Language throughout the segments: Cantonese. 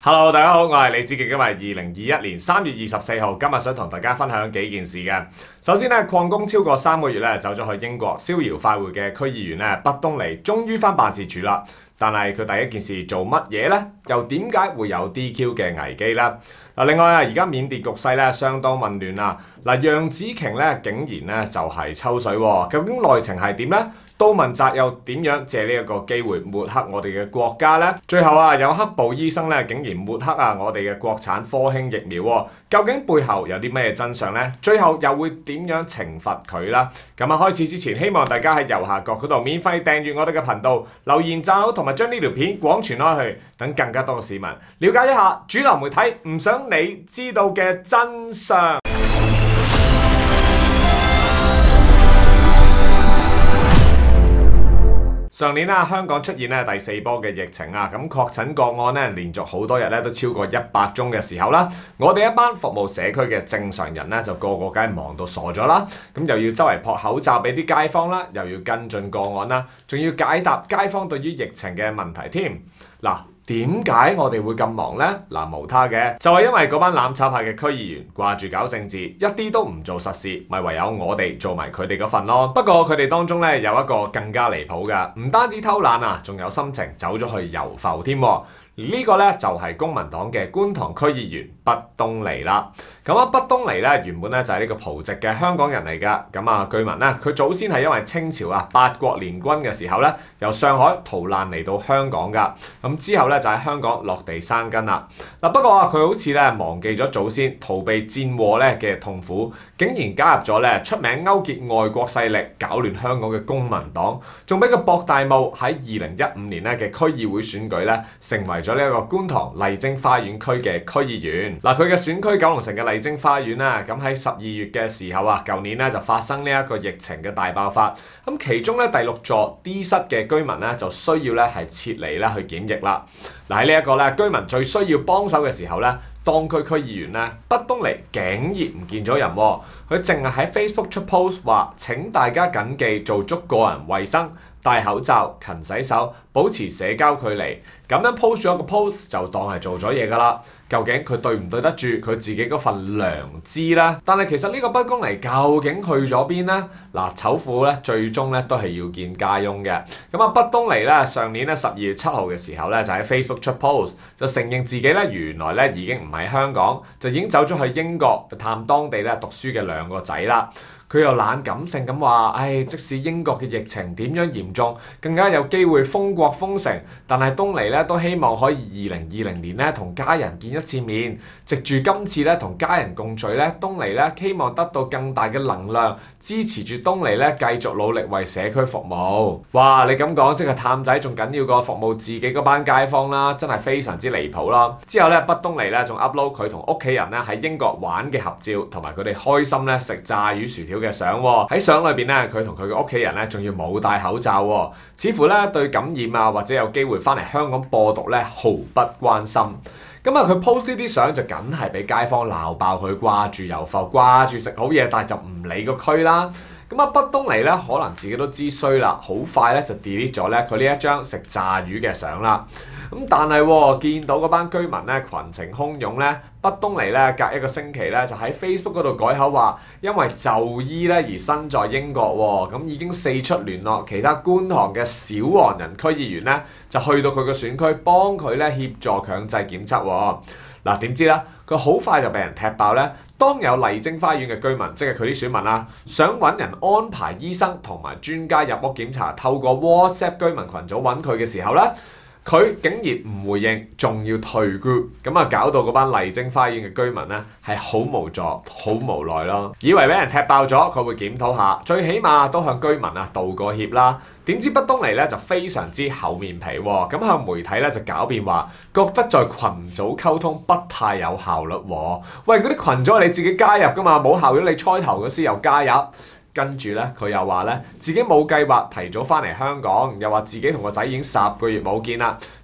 Hello， 大家好，我係李志傑，今日係2021年3月24號，今日想同大家分享幾件事嘅。首先咧，曠工超過3個月咧，走咗去英國逍遙快活嘅區議員咧，畢東尼終於返辦事處啦。但係佢第一件事做乜嘢呢？又點解會有 DQ 嘅危機呢？另外啊，而家緬甸局勢咧相當混亂啊！楊紫瓊咧竟然咧就係抽水喎，究竟內情係點呢？杜汶澤又點樣借呢一個機會抹黑我哋嘅國家呢？最後啊，有黑暴醫生咧竟然抹黑啊我哋嘅國產科興疫苗喎，究竟背後有啲咩真相呢？最後又會點樣懲罰佢啦？咁啊，開始之前，希望大家喺右下角嗰度免費訂閱我哋嘅頻道，留言讚好同埋將呢條片廣傳開去，等更加多嘅市民了解一下主流媒體唔想你知道嘅真相。上年啦，香港出現咧第4波嘅疫情啊，咁確診個案咧連續好多日咧都超過100宗嘅時候啦，我哋一班服務社區嘅正常人咧就個個梗係忙到傻咗啦，咁又要周圍撲口罩俾啲街坊啦，又要跟進個案啦，仲要解答街坊對於疫情嘅問題添。嗱，點解我哋會咁忙呢？無他嘅，就係因為嗰班攬炒派嘅區議員掛住搞政治，一啲都唔做實事，咪唯有我哋做埋佢哋嗰份咯。不過佢哋當中咧有一個更加離譜嘅，唔單止偷懶啊，仲有心情走咗去遊埠添。而呢個咧就係公民黨嘅觀塘區議員畢東尼啦。咁啊，畢東尼咧原本咧就係呢個葡籍嘅香港人嚟㗎。咁啊，據聞咧佢祖先係因為清朝啊八國聯軍嘅時候咧，由上海逃難嚟到香港㗎。咁之後咧就喺香港落地生根啦。嗱，不過啊，佢好似咧忘記咗祖先逃避戰禍咧嘅痛苦，竟然加入咗咧出名勾結外國勢力搞亂香港嘅公民黨，仲俾佢博大霧喺2015年咧嘅區議會選舉咧成為咗呢一個觀塘麗晶花園區嘅區議員。嗱，佢嘅選區九龍城嘅麗晶花園啦，咁喺12月嘅時候啊，舊年咧就發生呢一個疫情嘅大爆發。咁其中咧第6座 D 室嘅居民咧就需要咧係撤離咧去檢疫啦。嗱，喺呢一個咧居民最需要幫手嘅時候咧，當區區議員咧畢東尼竟然唔見咗人喎，佢淨係喺 Facebook 出 post 話請大家謹記做足個人衛生，戴口罩、勤洗手、保持社交距離，咁樣 post 咗個 post 就當係做咗嘢㗎啦。究竟佢對唔對得住佢自己嗰份良知呢？但係其實呢個畢東尼究竟去咗邊呢？嗱，醜婦咧最終咧都係要見家翁嘅。咁啊，畢東尼咧上年咧12月7號嘅時候咧就喺 Facebook 出 post 就承認自己咧原來咧已經唔喺香港，就已經走咗去英國探當地咧讀書嘅2個仔啦。佢又懶感性咁話，即使英國嘅疫情點樣嚴重，更加有機會封國封城，但係東尼咧都希望可以2020年咧同家人見一次面，藉住今次咧同家人共聚咧，東尼咧希望得到更大嘅能量，支持住東尼咧繼續努力為社區服務。哇！你咁講，即係探仔仲緊要過服務自己嗰班街坊啦，真係非常之離譜啦！之後咧，畢東尼咧仲 upload 佢同屋企人咧喺英國玩嘅合照，同埋佢哋開心咧食炸魚薯條嘅相喎。喺相裏邊咧，佢同佢嘅屋企人咧仲要冇戴口罩喎，似乎咧對感染啊或者有機會翻嚟香港播毒咧毫不關心。咁啊，佢 post 呢啲相就梗係俾街坊鬧爆佢，掛住遊埠，掛住食好嘢，但係就唔理個區啦。咁啊，畢東尼咧可能自己都知衰啦，好快咧就 delete 咗咧佢呢一張食炸魚嘅相啦。咁但係見到嗰班居民咧群情洶湧咧，畢東尼咧隔1個星期咧就喺 Facebook 嗰度改口話，因為就醫咧而身在英國喎，咁已經四出聯絡其他觀塘嘅小黃人區議員咧，就去到佢個選區幫佢咧協助強制檢測喎。嗱，點知咧佢好快就被人踢爆咧。當有麗晶花園嘅居民，即係佢啲選民啦，想揾人安排醫生同埋專家入屋檢查，透過 WhatsApp 居民群組揾佢嘅時候咧，佢竟然唔回應，仲要退 group， 咁啊搞到嗰班麗晶花園嘅居民咧係好無助、好無奈咯。以為俾人踢爆咗，佢會檢討下，最起碼都向居民啊道個歉啦。點知畢東尼咧就非常之厚面皮喎，咁向媒體咧就狡辯話，覺得在群組溝通不太有效率喎。喂，嗰啲群組係你自己加入㗎嘛，冇效率你開頭嗰時又加入。跟住咧，佢又話咧自己冇計劃提早翻嚟香港，又話自己同個仔已經10個月冇見啦，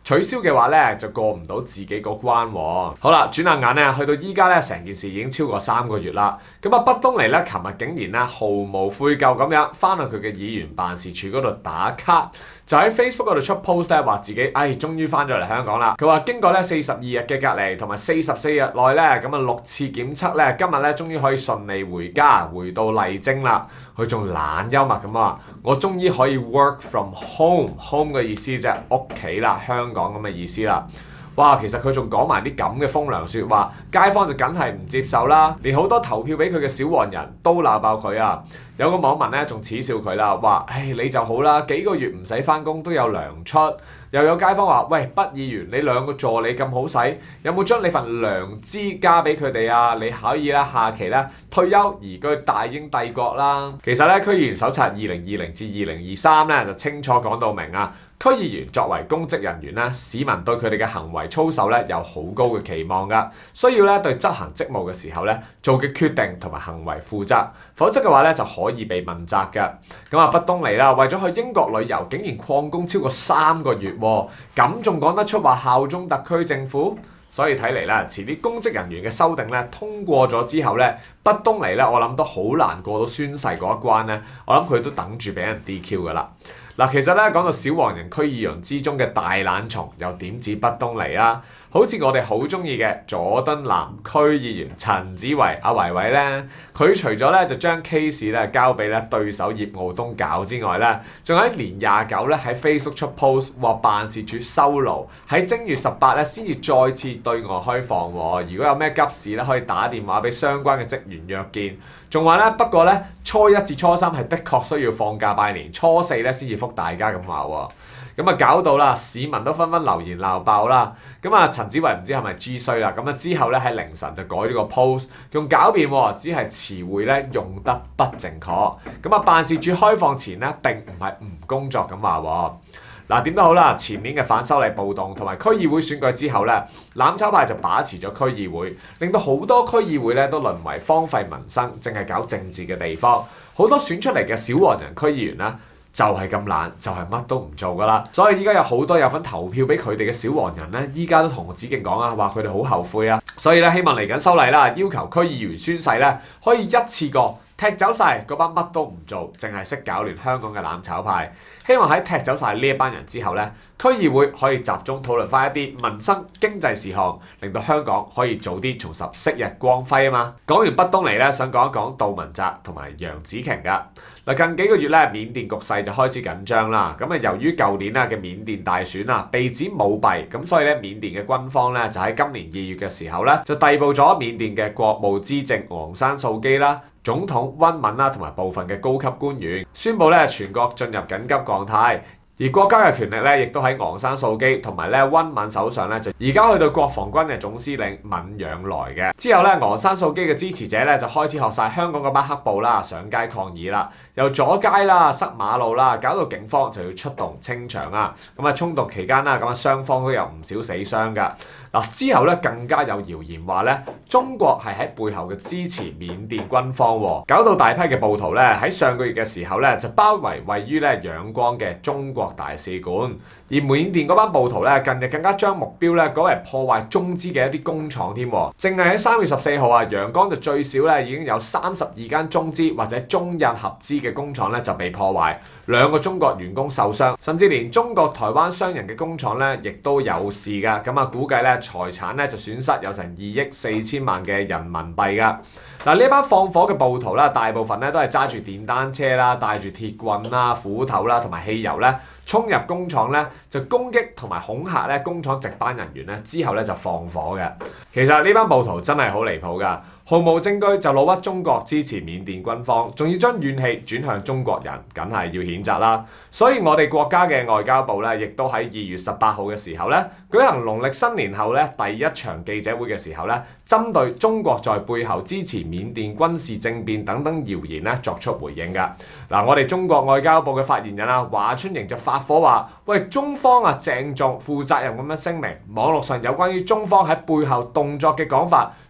取消嘅話咧就過唔到自己個關喎。好啦，轉下眼咧，去到依家咧成件事已經超過3個月啦。咁啊，畢東尼咧，琴日竟然咧毫無悔疚咁樣翻去佢嘅議員辦事處嗰度打卡，就喺 Facebook 嗰度出 post 咧，話自己終於翻咗嚟香港啦。佢話經過咧42日嘅隔離同埋44日內咧咁啊6次檢測咧，今日咧終於可以順利回家，回到麗晶啦。佢仲懶幽默咁話：我終於可以 work from home 嘅意思即係屋企啦，香港咁嘅意思啦。哇，其實佢仲講埋啲咁嘅風涼説話，街坊就梗係唔接受啦，連好多投票俾佢嘅小黃人都鬧爆佢啊！有個網民咧仲恥笑佢啦，話：你就好啦，幾個月唔使翻工都有糧出。又有街坊話：喂，畢議員，你2個助理咁好使，有冇將你份糧資加俾佢哋啊？你可以咧下期咧退休移居大英帝國啦。其實咧區議員手冊2020至2023咧就清楚講到明啊。區議員作為公職人員咧，市民對佢哋嘅行為操守咧有好高嘅期望㗎，需要咧對執行職務嘅時候咧做嘅決定同埋行為負責，否則嘅話咧就可以被問責㗎。咁啊，畢東尼啦，為咗去英國旅遊，竟然曠工超過3個月喎，咁仲講得出話效忠特區政府？所以睇嚟啦，遲啲公職人員嘅修訂咧通過咗之後咧，畢東尼咧我諗都好難過到宣誓嗰一關咧，我諗佢都等住俾人 DQ 㗎啦。嗱，其實咧講到小黃人區議員之中嘅大懶蟲，又點止畢東尼啊？好似我哋好中意嘅佐敦南區議員陳子維阿維維咧，佢除咗咧就將 case 咧交俾咧對手葉傲東搞之外咧，仲喺年29咧喺 Facebook 出 post 話辦事處收爐，喺正月18咧先至再次對外開放喎。如果有咩急事咧，可以打電話俾相關嘅職員約見。仲話咧，不過咧初1至初3係的確需要放假拜年，初4咧先至覆大家咁話喎。咁啊搞到啦，市民都紛紛留言鬧爆啦。咁啊，陳子維唔知係咪 G 衰啦？咁啊之後咧喺凌晨就改咗個 post， 用狡辯喎，只係詞彙咧用得不正確。咁啊，辦事處開放前咧並唔係唔工作咁話喎。嗱，點都好啦，前年嘅反修例暴動同埋區議會選舉之後咧，攬炒派就把持咗區議會，令到好多區議會咧都淪為荒廢民生、淨係搞政治嘅地方。好多選出嚟嘅小黃人區議員啦，就係咁懶，就係乜都唔做噶啦。所以依家有好多有份投票俾佢哋嘅小黃人咧，依家都同子敬講啊，話佢哋好後悔啊。所以咧，希望嚟緊修例啦，要求區議員宣誓咧，可以一次過踢走晒嗰班乜都唔做，淨係識搞亂香港嘅攬炒派。希望喺踢走晒呢一班人之後咧，區議會可以集中討論翻一啲民生經濟事項，令到香港可以早啲重拾昔日光輝啊嘛。講完畢東尼咧，想講一講杜汶澤同埋楊紫瓊噶。嗱，近幾個月咧，緬甸局勢就開始緊張啦。咁啊，由於舊年嘅緬甸大選啊，被指舞弊，咁所以咧，緬甸嘅軍方咧就喺今年2月嘅時候咧，就逮捕咗緬甸嘅國務資政昂山素基啦、總統溫敏啦同埋部分嘅高級官員，宣布咧全國進入緊急狀態。而國家嘅權力咧，亦都喺昂山素基同埋咧溫敏手上咧，就移交去到國防軍嘅總司令敏仰萊嘅。之後咧，昂山素基嘅支持者咧就開始學晒香港嗰班黑暴啦，上街抗議啦，又阻街啦、塞馬路啦，搞到警方就要出動清場啊。咁啊，衝突期間啦，咁啊雙方都有唔少死傷㗎。嗱，之後咧更加有謠言話咧，中國係喺背後嘅支持緬甸軍方喎，搞到大批嘅暴徒咧喺上個月嘅時候咧就包圍位於咧仰光嘅中國大使館。而緬甸嗰班暴徒咧近日更加將目標咧改為破壞中資嘅一啲工廠添。淨係喺3月14號啊，仰光就最少咧已經有32間中資或者中印合資嘅工廠咧就被破壞，2個中國員工受傷，甚至連中國台灣商人嘅工廠咧亦都有事㗎。咁啊，估計咧財產咧就損失有成2億4千萬嘅人民幣㗎。嗱，呢班放火嘅暴徒啦，大部分咧都係揸住電單車啦，帶住鐵棍啦、斧頭啦同埋汽油咧，衝入工廠咧就攻擊同埋恐嚇咧工廠值班人員咧，之後咧就放火嘅。其實呢班暴徒真係好離譜㗎，毫無證據就老屈中國支持緬甸軍方，仲要將怨氣轉向中國人，梗係要譴責啦。所以我哋國家嘅外交部咧，亦都喺2月18號嘅時候咧，舉行農曆新年後咧第一場記者會嘅時候咧，針對中國在背後支持緬甸軍事政變等等謠言咧作出回應㗎。嗱，我哋中國外交部嘅發言人啊華春瑩就發火話：喂，中方啊鄭重負責任咁樣聲明，網絡上有關於中方喺背後動作嘅講法，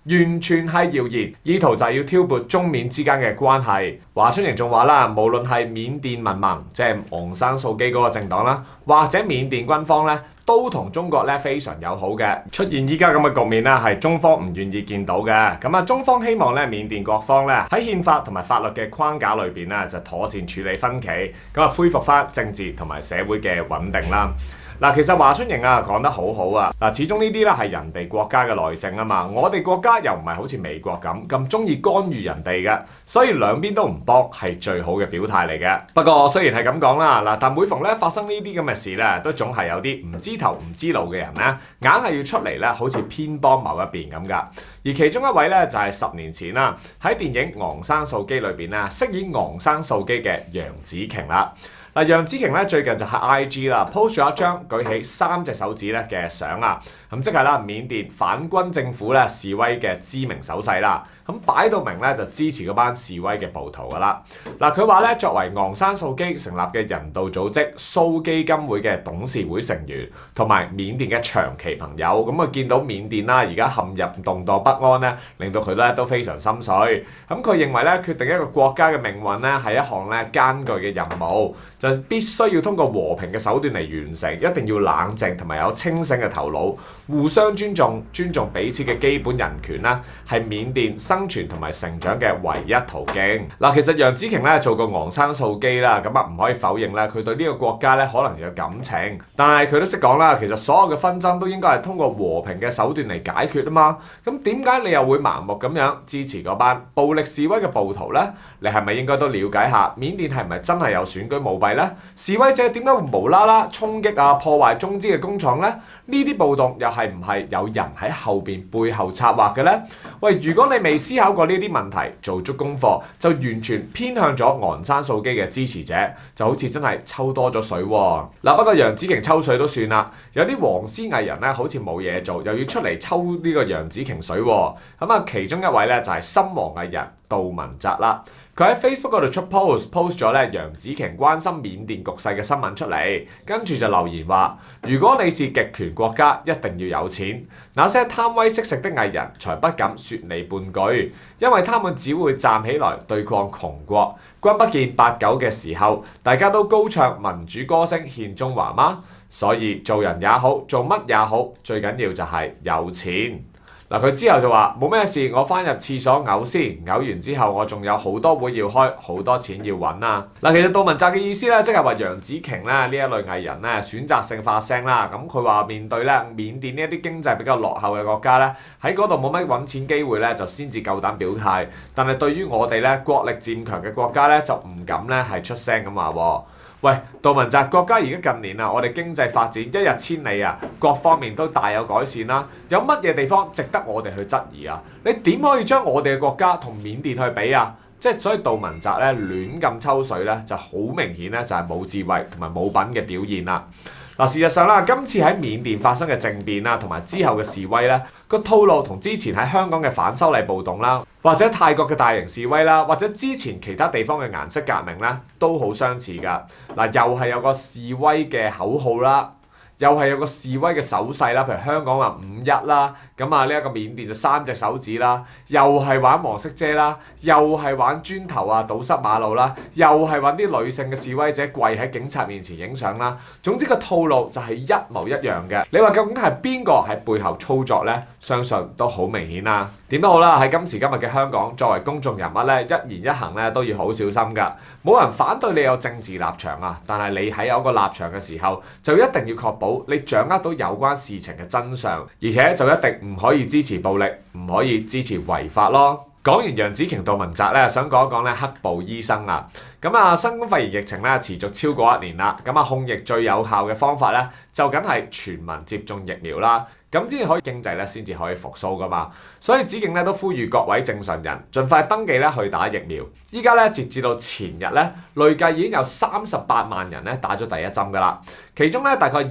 完全係謠言，意圖就係要挑撥中緬之間嘅關係。華春瑩仲話啦，無論係緬甸民盟，即係昂山素基嗰個政黨啦，或者緬甸軍方咧，都同中國咧非常友好嘅。出現依家咁嘅局面咧，係中方唔願意見到嘅。咁啊，中方希望咧緬甸各方咧喺憲法同埋法律嘅框架裏邊咧，就妥善處理分歧，咁啊恢復翻政治同埋社會嘅穩定啦。嗱，其實華春瑩啊講得好好啊！嗱，始終呢啲咧係人哋國家嘅內政啊嘛，我哋國家又唔係好似美國咁中意干預人哋嘅，所以兩邊都唔幫係最好嘅表態嚟嘅。不過雖然係咁講啦，嗱，但每逢咧發生呢啲咁嘅事咧，都總係有啲唔知頭唔知路嘅人咧，硬係要出嚟咧，好似偏幫某一邊咁㗎。而其中一位咧就係10年前啦，喺電影《昂山素基》裏邊咧飾演昂山素基嘅楊紫瓊啦。嗱，楊紫瓊咧最近就喺 IG 啦 post 咗一張舉起3隻手指咧嘅相啊，咁即係啦緬甸反軍政府咧示威嘅知名手勢啦，咁擺到明咧就支持嗰班示威嘅暴徒噶啦。嗱，佢話咧作為昂山素基成立嘅人道組織蘇基金會嘅董事會成員，同埋緬甸嘅長期朋友，咁啊見到緬甸啦而家陷入動盪不安咧，令到佢咧都非常心碎。咁佢認為咧決定一個國家嘅命運咧係一項咧艱巨嘅任務。就必須要通過和平嘅手段嚟完成，一定要冷靜同埋有清醒嘅頭腦，互相尊重彼此嘅基本人權啦，係緬甸生存同埋成長嘅唯一途徑。嗱，其實楊紫瓊咧做過昂山素基啦，咁啊唔可以否認咧，佢對呢個國家咧可能有感情，但係佢都識講啦，其實所有嘅紛爭都應該係通過和平嘅手段嚟解決啊嘛。咁點解你又會盲目咁樣支持嗰班暴力示威嘅暴徒咧？你係咪應該都了解下緬甸係咪真係有選舉舞弊？示威者點解會無啦啦衝擊啊破壞中資嘅工廠呢？呢啲暴動又係唔係有人喺後邊背後策劃嘅呢？喂，如果你未思考過呢啲問題，做足功課，就完全偏向咗昂山素基嘅支持者，就好似真係抽多咗水喎。嗱，不過楊紫瓊抽水都算啦，有啲黃絲藝人咧好似冇嘢做，又要出嚟抽呢個楊紫瓊水喎。咁啊，其中一位咧就係新黃藝人杜汶澤啦。佢喺 Facebook 嗰度出 post 咗咧楊紫瓊關心緬甸局勢嘅新聞出嚟，跟住就留言話：如果你是極權國家，一定要有錢。那些貪威識食的藝人才不敢說你半句，因為他們只會站起來對抗窮國。君不見89嘅時候，大家都高唱民主歌聲獻中華嗎？所以做人也好，做乜也好，最緊要就係有錢。嗱，佢之後就話冇咩事，我翻入廁所嘔先，嘔完之後我仲有好多會要開，好多錢要揾啊！嗱，其實杜汶澤嘅意思咧，即係話楊紫瓊咧呢一類藝人咧選擇性發聲啦。咁佢話面對咧緬甸呢一啲經濟比較落後嘅國家咧，喺嗰度冇乜揾錢機會咧，就先至夠膽表態。但係對於我哋咧國力漸強嘅國家咧，就唔敢咧係出聲咁話喎。喂，杜汶澤，國家而家近年啊，我哋經濟發展一日千里啊，各方面都大有改善啦。有乜嘢地方值得我哋去質疑啊？你點可以將我哋嘅國家同緬甸去比啊？即係所以杜汶澤咧亂咁抽水咧，就好明顯咧就係冇智慧同埋冇品嘅表現啦。嗱，事實上啦，今次喺緬甸發生嘅政變啦，同埋之後嘅示威咧，個套路同之前喺香港嘅反修例暴動啦，或者泰國嘅大型示威啦，或者之前其他地方嘅顏色革命咧，都好相似㗎。嗱，又係有個示威嘅口號啦。又係有個示威嘅手勢啦，譬如香港話5-1啦，咁啊呢一個緬甸就3隻手指啦，又係玩黃色遮啦，又係玩磚頭啊堵塞馬路啦，又係揾啲女性嘅示威者跪喺警察面前影相啦。總之個套路就係一模一樣嘅。你話究竟係邊個喺背後操作呢？相信都好明顯啦。點都好啦，喺今時今日嘅香港，作為公眾人物咧，一言一行咧都要好小心㗎。冇人反對你有政治立場啊，但係你喺有個立場嘅時候，就一定要確保你掌握到有關事情嘅真相，而且就一定唔可以支持暴力，唔可以支持違法咯。講完楊紫瓊、杜汶澤咧，想講一講咧黑暴醫生啊。咁啊，新冠肺炎疫情咧持續超過1年啦。咁啊，控疫最有效嘅方法咧，就梗係全民接種疫苗啦。咁先至可以經濟咧，先至可以復甦噶嘛。所以紫荊咧都呼籲各位正常人盡快登記咧去打疫苗。依家咧截至到前日咧，累計已經有38萬人咧打咗第一針噶啦。其中咧大概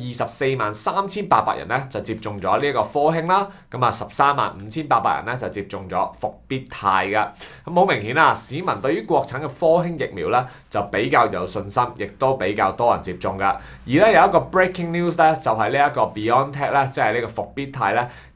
243800人咧就接種咗呢一個科興啦。咁啊135800人咧就接種咗復必泰㗎。咁好明顯啦，市民對於國產嘅科興疫苗咧就比較有信心，亦都比較多人接種㗎。而咧有一個 breaking news 咧，就係呢一個 BioNTech 咧，即係呢個復必泰咧，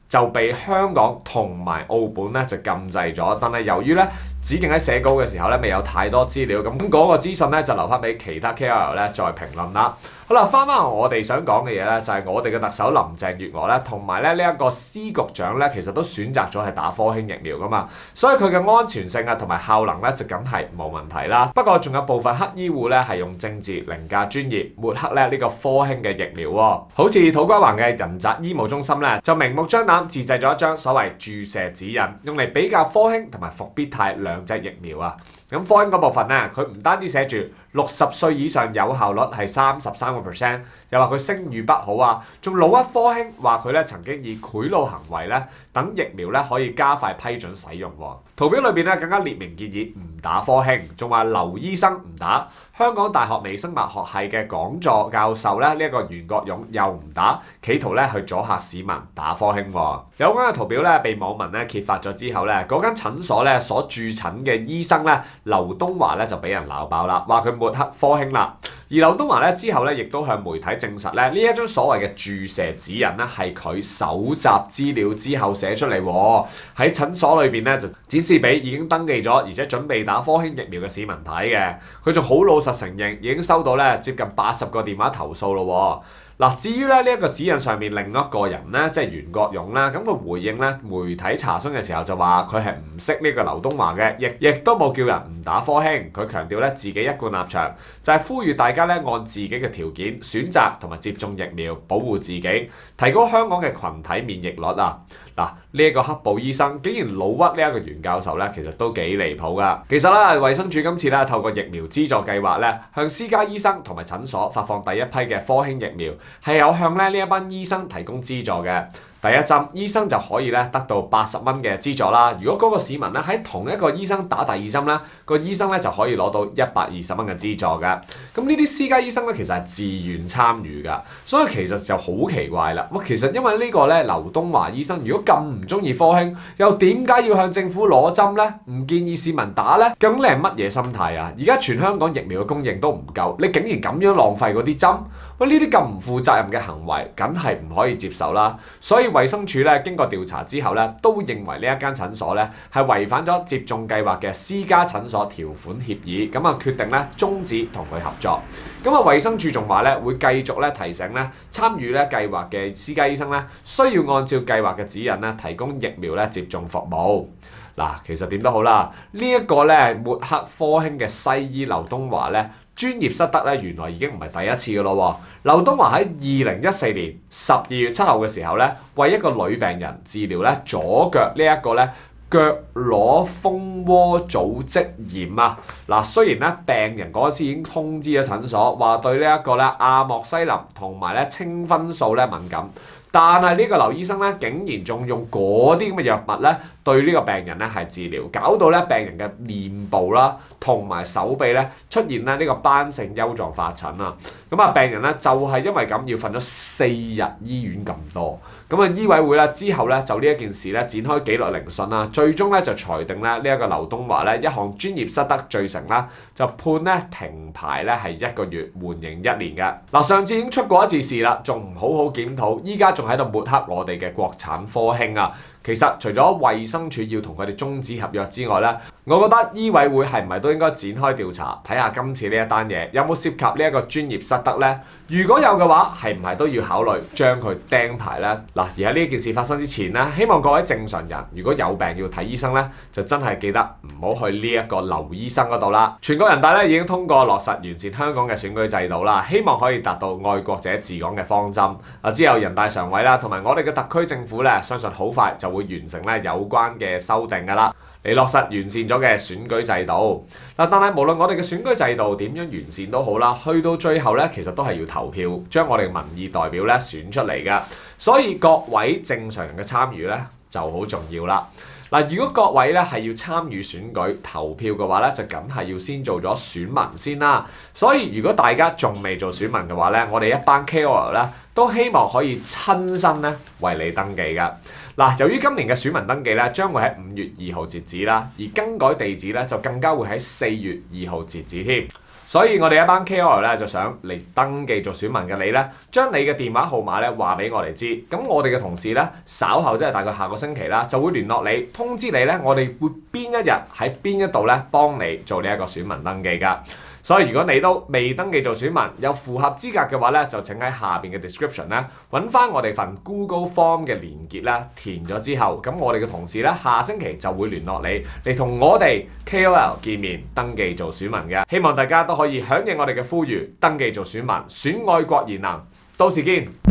就被香港同埋澳門咧就禁制咗，但係由於咧子敬喺寫稿嘅時候咧未有太多資料，咁嗰個資訊咧就留翻俾其他 KOL 咧再評論啦。好啦，翻我哋想講嘅嘢咧，就係我哋嘅特首林鄭月娥咧，同埋咧呢一個司局長咧，其實都選擇咗係打科興疫苗噶嘛，所以佢嘅安全性啊同埋效能咧就梗係冇問題啦。不過仲有部分黑醫護咧係用政治凌駕專業，抹黑咧呢個科興嘅疫苗喎。好似土瓜灣嘅仁澤醫務中心咧，就明目張膽自製咗一張所謂注射指引，用嚟比較科興同埋復必泰兩隻疫苗啊。咁科興嗰部分咧，佢唔單止寫住60歲以上有效率係33%，又話佢聲譽不好啊，仲老屈科興話佢咧曾經以賄賂行為咧等疫苗咧可以加快批准使用喎。圖表裏邊咧更加列明建議唔打科興，仲話劉醫生唔打，香港大學微生物學系嘅講座教授咧呢一個袁國勇又唔打，企圖咧去阻嚇市民打科興喎。有關嘅圖表咧被網民咧揭發咗之後咧，嗰間診所咧所駐診嘅醫生咧劉東華咧就俾人鬧爆啦，話佢抹黑科興啦。而劉東華咧之後咧亦都向媒體證實咧呢一張所謂嘅注射指引咧係佢搜集資料之後寫出嚟喎，喺診所裏邊咧就展示俾已經登記咗而且準備打科興疫苗嘅市民睇嘅。佢仲好老實承認已經收到咧接近80個電話投訴咯喎。嗱，至於咧呢一個指引上面另一個人咧，即係袁國勇啦，咁佢回應咧媒體查詢嘅時候就話佢係唔識呢個劉東華嘅，亦都冇叫人唔打科興。佢強調咧自己一貫立場就係呼籲大家咧按自己嘅條件選擇同埋接種疫苗，保護自己，提高香港嘅群體免疫率啊！嗱，呢一個黑暴醫生竟然老屈呢一個袁教授咧，其實都幾離譜噶。其實咧，衛生署今次咧透過疫苗資助計劃咧，向私家醫生同埋診所發放第一批嘅科興疫苗，係有向咧呢一班醫生提供資助嘅。第一針醫生就可以咧得到80蚊嘅資助啦。如果嗰個市民咧喺同一個醫生打第二針咧，個醫生咧就可以攞到120蚊嘅資助嘅。咁呢啲私家醫生咧其實係自願參與㗎，所以其實就好奇怪啦。哇，其實因為呢個咧劉東華醫生如果咁唔中意科興，又點解要向政府攞針咧？唔建議市民打咧？咁你係乜嘢心態啊？而家全香港疫苗嘅供應都唔夠，你竟然咁樣浪費嗰啲針？喂，呢啲咁唔負責任嘅行為，梗係唔可以接受啦。所以衛生署咧經過調查之後咧，都認為呢一間診所咧係違反咗接種計劃嘅私家診所條款協議，咁啊決定咧終止同佢合作。咁啊衛生署仲話咧會繼續咧提醒咧參與咧計劃嘅私家醫生咧需要按照計劃嘅指引咧提供疫苗咧接種服務。嗱，其實點都好啦，呢一個咧抹黑科興嘅西醫劉東華咧專業失德咧，原來已經唔係第一次嘅咯喎。劉東華喺2014年12月7號嘅時候咧，為一個女病人治療咧左腳呢一個咧腳踝蜂窩組織炎啊。嗱，雖然咧病人嗰陣時已經通知咗診所，話對呢一個咧阿莫西林同埋咧青分素咧敏感。但係呢個劉醫生咧，竟然仲用嗰啲咁嘅藥物咧，對呢個病人咧係治療，搞到咧病人嘅面部啦同埋手臂咧出現咧呢個斑性丘狀發疹啊！咁啊，病人咧就係因為咁要瞓咗4日醫院咁多。咁啊，醫委會咧之後咧就呢一件事咧展開紀律聆訊啦，最終咧就裁定咧呢一個劉東華咧一項專業失德罪成啦，就判咧停牌咧係1個月，緩刑1年嘅。嗱，上次已經出過一次事啦，仲唔好好檢討，依家仲喺度抹黑我哋嘅國產科興啊！其實除咗衛生署要同佢哋終止合約之外咧，我覺得醫委會係唔係都應該展開調查，睇下今次呢一單嘢有冇涉及呢一個專業失德咧？如果有嘅話，係唔係都要考慮將佢釘牌咧？嗱，而喺呢件事發生之前咧，希望各位正常人如果有病要睇醫生咧，就真係記得唔好去呢一個劉醫生嗰度啦。全國人大咧已經通過落實完善香港嘅選舉制度啦，希望可以達到愛國者治港嘅方針。之後人大常委啦，同埋我哋嘅特區政府咧，相信好快就會完成咧有關嘅修訂㗎啦，嚟落實完善咗嘅選舉制度。嗱，但係無論我哋嘅選舉制度點樣完善都好啦，去到最後咧，其實都係要投票，將我哋民意代表咧選出嚟㗎。所以各位正常人嘅參與咧就好重要啦。嗱，如果各位咧係要參與選舉投票嘅話咧，就梗係要先做咗選民先啦。所以如果大家仲未做選民嘅話咧，我哋一班 KOL 咧都希望可以親身咧為你登記㗎。嗱，由於今年嘅選民登記咧將會喺5月2號截止啦，而更改地址咧就更加會喺4月2號截止添。 所以我哋一班 KOL 咧就想嚟登記做選民嘅你咧，將你嘅電話號碼咧話俾我哋知，咁我哋嘅同事咧稍後即係大概下個星期啦，就會聯絡你，通知你咧，我哋會邊一日喺邊一度咧幫你做呢一個選民登記㗎。所以如果你都未登記做選民，有符合資格嘅話咧，就請喺下邊嘅 description 咧揾翻我哋份 Google Form 嘅連結啦，填咗之後，咁我哋嘅同事咧下星期就會聯絡你嚟同我哋 KOL 見面，登記做選民嘅。希望大家都可以響應我哋嘅呼籲，登記做選民，選愛國賢能。到時見。